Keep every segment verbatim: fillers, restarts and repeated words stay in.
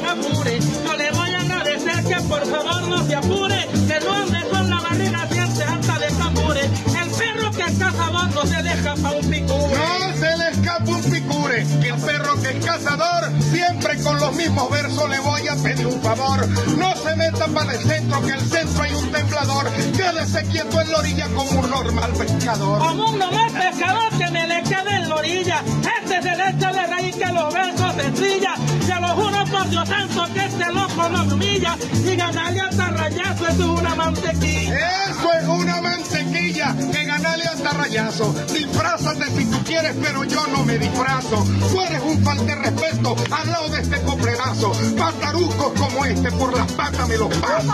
apure. Yo le voy a agradecer que por favor no se apure, que no ande con la barriga siempre hasta de tambure. El perro que es cazador no se deja pa' un picure. No se le escapa un picure, que el perro que es cazador, siempre con los mismos versos le voy a pedir un favor. No se meta para el centro, que en el centro hay un temblador. Quédese quieto en la orilla como un normal pescador. Como un normal pescador que me le quede en la orilla. Este se le echa de raíz que los versos se trilla. Se lo juro por Dios santo que este loco no me humilla. Y ganarle hasta rayazo, eso es una mantequilla. Eso es una mantequilla, que ganarle hasta rayazo. Disfrázate si tú quieres, pero yo no me disfrazo. Tú eres un falta de respeto al lado de este copledazo. Patarucos como este por las patas me los paso.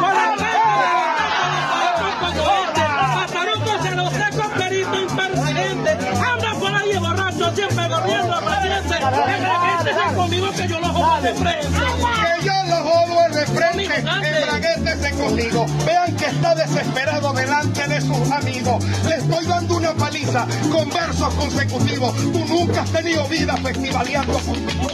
Patarucos se los saco perito impertinente. Anda por ahí borracho, siempre corriendo aparece. Embraguétese conmigo que yo lo jodo de frente. Que yo lo jodo de frente. Embraguétese conmigo. Vean que está desesperado delante de sus amigos. Le estoy dando una paliza con versos consecutivos. Tú nunca has tenido vida festivaleando conmigo.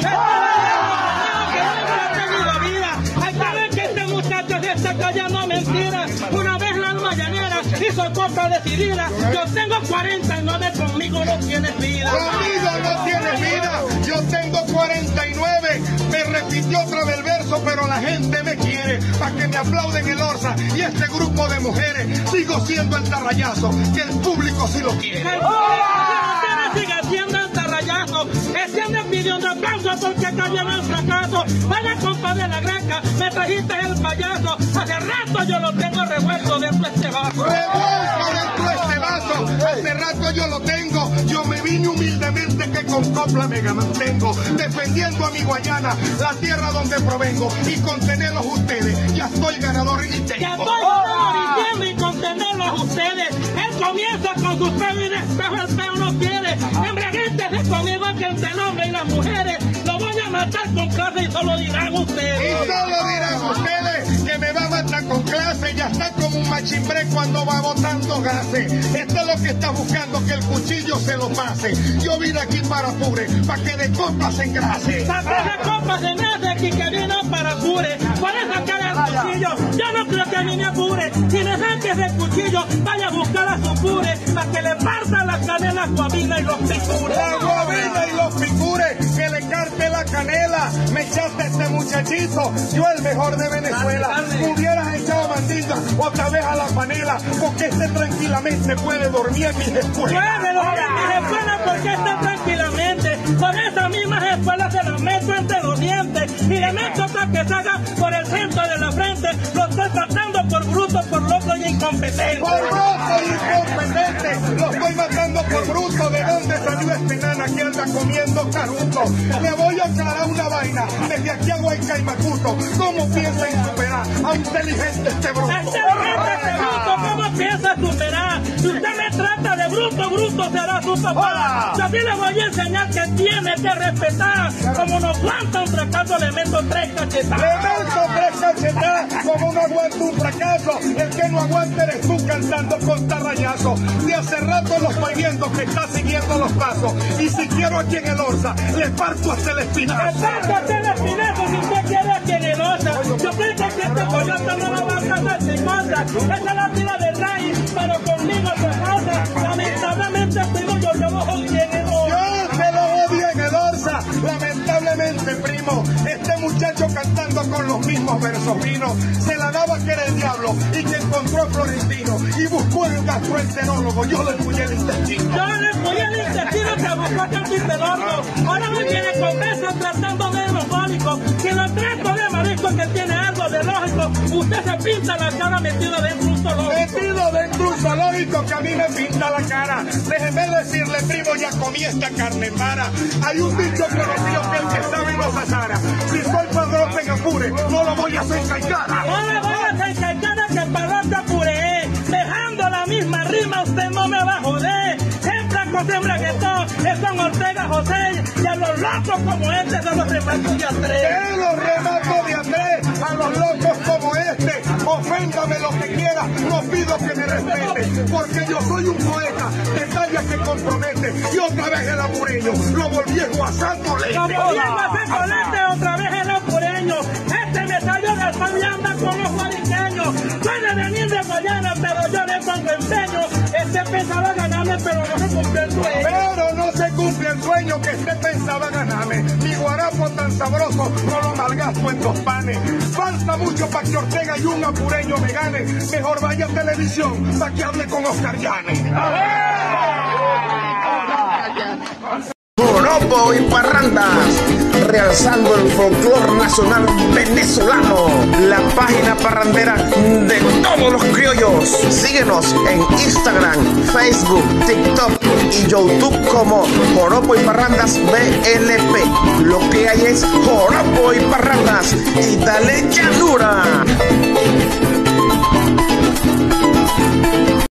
Hay que ver que este muchacho se está callando mentiras. Una vez la alma llanera hizo cosa decidida. Yo tengo cuarenta y nueve, conmigo no tienes vida. Conmigo no tienes vida. Yo tengo cuarenta y nueve. Me repitió otra vez el verso, pero la gente me quiere. Para que me aplauden el Orsa y este grupo de mujeres. Sigo siendo el tarrayazo, que el público sí lo quiere. El público sigue siendo el tarrayazo. Este anda pidiendo aplauso porque acá viene el fracaso. Vaya compa de la granja, me trajiste el payaso. Hace rato yo lo tengo revuelto dentro de este vaso. Revuelto dentro de este vaso. Hace rato yo lo tengo. Yo me vine humildemente que con copla me mantengo. Defendiendo a mi Guayana, la tierra donde provengo. Y con tenerlos ustedes, ya estoy ganador y tengo. Ya estoy ganador y tengo y con tenerlos a ustedes. Él comienza con sus peos y después el peo no quiere. Embriaguétese conmigo que entre el hombre y las mujeres lo voy a matar con clase y solo dirán ustedes. Y solo dirán ustedes que me va a matar con clase. Ya está como un machimbré cuando va botando gases. Esto es lo que está buscando, que el cuchillo se lo pase. Yo vine aquí para Apure, para que de copas se engrase. Saca de copas se engrase aquí que vino para Apure. Puede sacar el cuchillo, yo no creo que a mí me apure. Si le saques el cuchillo, vaya a buscar a su pure, para que le parta la canela, guabina y los picures. La guabina y los picures, que le carte la canela. Me echaste este muchachito, yo el mejor de Venezuela. Hubieras echado mandinga otra vez a la panela, porque este tranquilamente puede dormir en mis escuelas. Puede dormir en mis escuelas porque está tranquilamente. Por esas mismas escuelas se las meto entre los dientes y le meto hasta que salga por el centro de la frente. Lo estoy tratando por bruto, por loco y incompetente. Por loco y incompetente, lo estoy matando por bruto. ¿De dónde salió este nana que anda comiendo caruto? Le voy a aclarar una vaina, desde aquí a Huayca y Macuto. ¿Cómo piensa en superar a inteligente este bruto? Inteligente este bruto, ¿cómo piensa superar? Si usted me trata de bruto, bruto será su papá. Yo sí le voy a enseñar que tiene que respetar. Como no aguanta un fracaso, le meto tres cachetadas. Le meto tres cachetadas, como no aguanta un fracaso. El que no aguante eres tú cantando con tarrayazo. De hace rato lo estoy viendo que está siguiendo los pasos. Y si quiero aquí en el Orsa, le parto hasta el espinazo. Le parto hasta el espinazo si usted quiere aquí en el Orsa. Yo pienso que este coyote no lo va a casar sin cosa. Esa es la tira del rey, pero conmigo se pasa. Lamentablemente primo, yo llevo bien en el Orsa. Yo te lo odio en el Orsa. Lamentablemente, primo, este muchacho cantando con los mismos versos vino. Se la daba que era el diablo y que encontró a Florentino y buscó el gastroenterólogo. Yo le empuñé el intestino. Yo le empuñé el intestino que buscó el gastroenterólogo. Ahora me viene con besos tratando de hemofólico. Si lo trato de marisco que tiene algo de lógico, usted se pinta la cara metido dentro de un zoológico. Metido dentro de un zoológico que a mí me pinta la cara. Déjeme decirle, primo, ya comí esta carne para. Hay un dicho conocido que el que sabe no se asara. Si soy padrón en Apure, no lo voy a hacer caicara. No le voy a hacer caicara que el padrón de Apure. Dejando la misma rima, usted no me va a joder. Siempre José Embraguetón, es San Ortega José. Y a los locos como este se los remato de a tres. Que los remato de a tres, a los locos como este. Oféndame lo que quiera, no pido que me respete. Porque yo soy un poeta de talla que compromete. Y otra vez el apureño, lo volví a Guasán Tolete. Lo volví a Guasán Tolete, otra vez el apureño. pensaba ganarme, pero no se cumplió el sueño. Pero no se cumple el sueño que usted pensaba ganarme. Mi guarapo tan sabroso no lo malgasto en dos panes. Falta mucho para que Ortega y un apureño me gane. Mejor vaya a televisión para que hable con Oscar Llanes. Joropo y parrandas, realzando el folclor nacional venezolano, la página parrandera de todos los criollos. Síguenos en Instagram, Facebook, TikTok y YouTube como Joropo y Parrandas B L P. Lo que hay es Joropo y Parrandas y dale llanura.